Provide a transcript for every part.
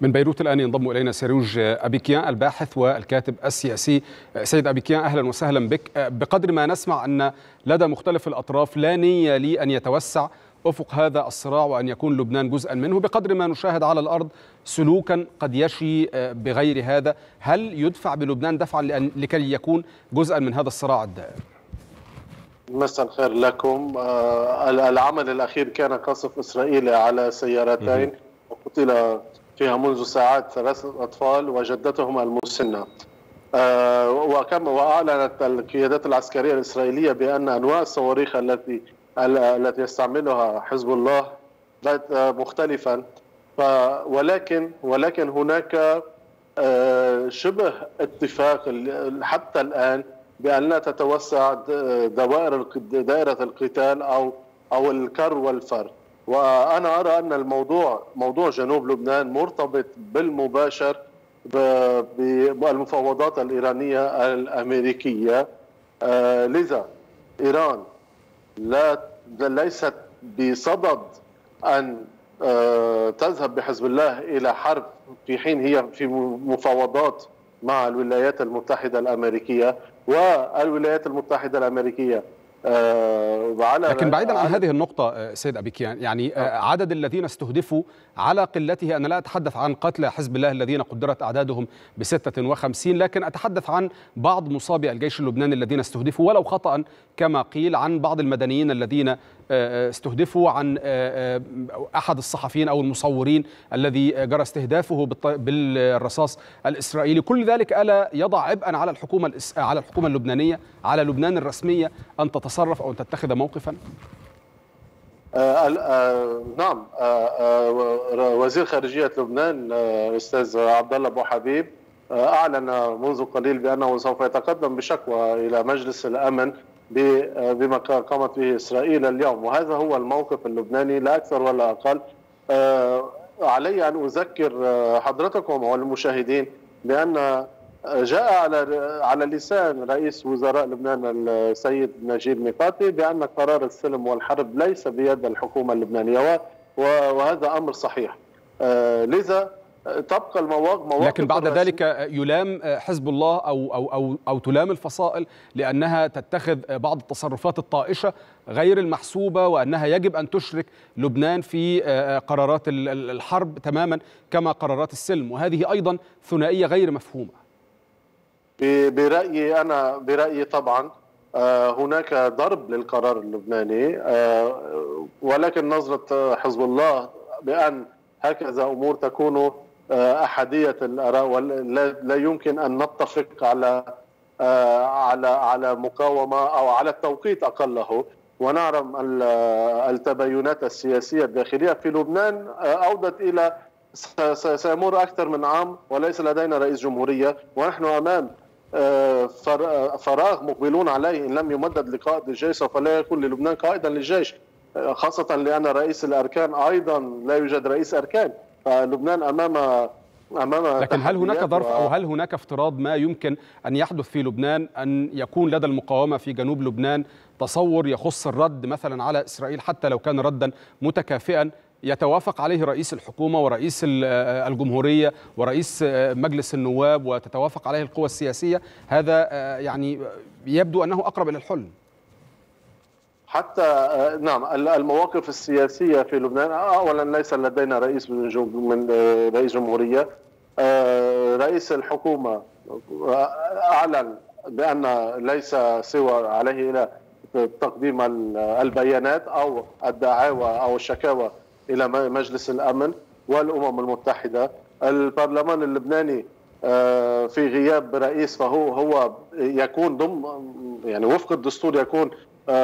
من بيروت الآن ينضم إلينا سيروج أبيكيان الباحث والكاتب السياسي. سيد أبيكيان، أهلا وسهلا بك. بقدر ما نسمع أن لدى مختلف الأطراف لا نية لأن يتوسع أفق هذا الصراع وأن يكون لبنان جزءا منه، بقدر ما نشاهد على الأرض سلوكا قد يشي بغير هذا. هل يدفع بلبنان دفعا لكي يكون جزءا من هذا الصراع الدائر؟ مساء الخير لكم. العمل الأخير كان قصف إسرائيلي على سيارتين وقتل فيها منذ ساعات 3 أطفال وجدتهم المسنة. وأعلنت القيادات العسكرية الإسرائيلية بأن أنواع الصواريخ التي يستعملها حزب الله بقت مختلفا، ولكن هناك شبه اتفاق حتى الآن بأن لا تتوسع دائرة القتال أو الكر والفر. وأنا أرى أن موضوع جنوب لبنان مرتبط بالمباشر بالمفاوضات الإيرانية الأمريكية. لذا إيران ليست بصدد أن تذهب بحزب الله إلى حرب في حين هي في مفاوضات مع الولايات المتحدة الأمريكية، والولايات المتحدة الأمريكية لكن بعيدا عن هذه النقطة سيد أبيكيان، يعني عدد الذين استهدفوا على قلته، أنا لا أتحدث عن قتلى حزب الله الذين قدرت أعدادهم ب56، لكن أتحدث عن بعض مصابي الجيش اللبناني الذين استهدفوا ولو خطأ كما قيل، عن بعض المدنيين الذين استهدفوا، عن أحد الصحفيين أو المصورين الذي جرى استهدافه بالرصاص الإسرائيلي. كل ذلك ألا يضع عبئا على الحكومة اللبنانية، على لبنان الرسمية، أن تتصرف أو أن تتخذ موقفا؟ نعم. وزير خارجية لبنان الأستاذ عبد الله أبو حبيب أعلن منذ قليل بأنه سوف يتقدم بشكوى إلى مجلس الأمن بما قامت به إسرائيل اليوم، وهذا هو الموقف اللبناني لا أكثر ولا أقل. علي أن أذكر حضرتكم والمشاهدين بأن جاء على لسان رئيس وزراء لبنان السيد نجيب ميقاتي بأن قرار السلم والحرب ليس بيد الحكومة اللبنانية، وهذا أمر صحيح. لذا تبقى المواقف، لكن بعد ذلك يلام حزب الله أو تلام الفصائل لأنها تتخذ بعض التصرفات الطائشة غير المحسوبة، وأنها يجب أن تشرك لبنان في قرارات الحرب تماما كما قرارات السلم، وهذه أيضا ثنائية غير مفهومة. برأيي طبعا هناك ضرب للقرار اللبناني، ولكن نظرة حزب الله بأن هكذا أمور تكون أحادية الآراء ولا يمكن أن نتفق على مقاومة أو على التوقيت أقله. ونعلم التباينات السياسية الداخلية في لبنان أودت إلى سيمر أكثر من عام وليس لدينا رئيس جمهورية، ونحن أمام فراغ مقبلون عليه. إن لم يمدد لقائد الجيش سوف لا يكون للبنان قائدا للجيش، خاصة لأن رئيس الأركان أيضا لا يوجد رئيس أركان، فلبنان أمام لكن هل هناك ظرف أو هل هناك افتراض ما يمكن أن يحدث في لبنان، أن يكون لدى المقاومة في جنوب لبنان تصور يخص الرد مثلا على إسرائيل، حتى لو كان ردا متكافئا يتوافق عليه رئيس الحكومة ورئيس الجمهورية ورئيس مجلس النواب وتتوافق عليه القوى السياسية؟ هذا يعني يبدو أنه أقرب إلى الحلم. حتى نعم، المواقف السياسية في لبنان أولا ليس لدينا رئيس جمهورية. رئيس الحكومة أعلن بأن ليس سوى عليه إلى تقديم البيانات أو الدعاوى أو الشكاوى إلى مجلس الأمن والأمم المتحدة. البرلمان اللبناني في غياب رئيس فهو يكون يعني وفق الدستور يكون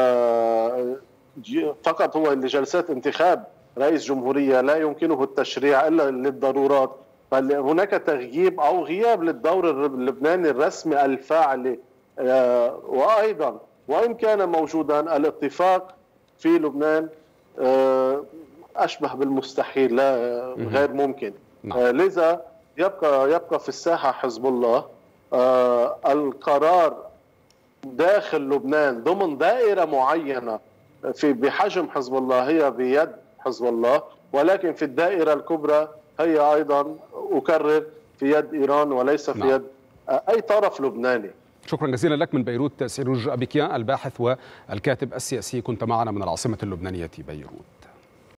فقط هو لجلسات انتخاب رئيس جمهورية، لا يمكنه التشريع إلا للضرورات. فهناك تغييب أو غياب للدور اللبناني الرسمي الفاعل. وأيضا وإن كان موجودا الاتفاق في لبنان أشبه بالمستحيل، لا غير ممكن. لذا يبقى في الساحة حزب الله. القرار داخل لبنان ضمن دائرة معينة بحجم حزب الله هي بيد حزب الله، ولكن في الدائرة الكبرى هي أيضا أكرر في يد إيران وليس في يد أي طرف لبناني. شكرا جزيلا لك من بيروت سيروج أبيكيان، الباحث والكاتب السياسي، كنت معنا من العاصمة اللبنانية بيروت.